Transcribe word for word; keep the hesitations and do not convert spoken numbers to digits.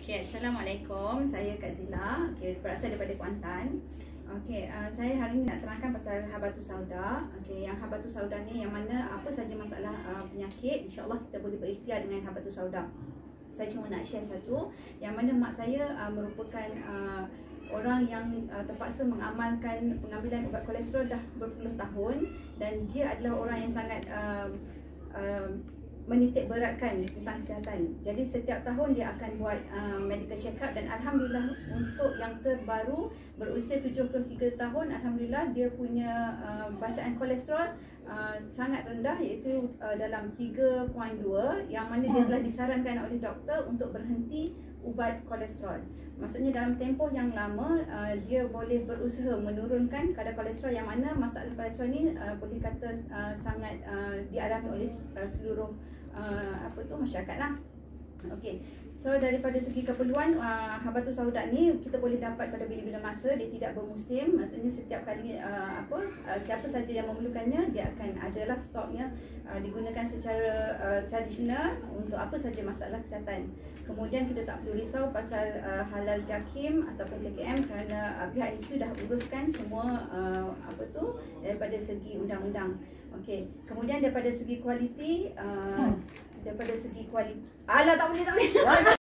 Okay, Assalamualaikum. Saya Kak Zila. Okay, berasal daripada Kuantan. Okay, uh, saya hari ini nak terangkan pasal Habatus Sauda. Okay, yang Habatus Sauda ni yang mana apa saja masalah uh, penyakit, insya-Allah kita boleh berikhtiar dengan Habatus Sauda. Saya cuma nak share satu yang mana mak saya uh, merupakan uh, orang yang uh, terpaksa mengamalkan pengambilan ubat kolesterol dah berpuluh tahun, dan dia adalah orang yang sangat uh, uh, menitik beratkan tentang kesihatan. Jadi setiap tahun dia akan buat uh, medical check up, dan alhamdulillah untuk yang terbaru berusia tujuh puluh tiga tahun, alhamdulillah dia punya uh, bacaan kolesterol uh, sangat rendah, iaitu uh, dalam tiga perpuluhan dua, yang mana dia telah disarankan oleh doktor untuk berhenti ubat kolesterol. Maksudnya dalam tempoh yang lama uh, dia boleh berusaha menurunkan kadar kolesterol, yang mana masalah kolesterol ni uh, boleh kata uh, sangat uh, dialami oleh uh, seluruh uh, apa tu masyarakat lah. Okey. So daripada segi keperluan uh, Habatus Sauda ni kita boleh dapat pada bila-bila masa, dia tidak bermusim. Maksudnya setiap kali uh, apa uh, siapa saja yang memerlukannya, dia akan adalah stoknya, uh, digunakan secara uh, tradisional untuk apa saja masalah kesihatan. Kemudian kita tak perlu risau pasal uh, halal JAKIM ataupun K K M, kerana uh, pihak itu dah uruskan semua uh, apa tu daripada segi undang-undang. Okey. Kemudian daripada segi kualiti uh, daripada segi kualiti, alah tak boleh tak boleh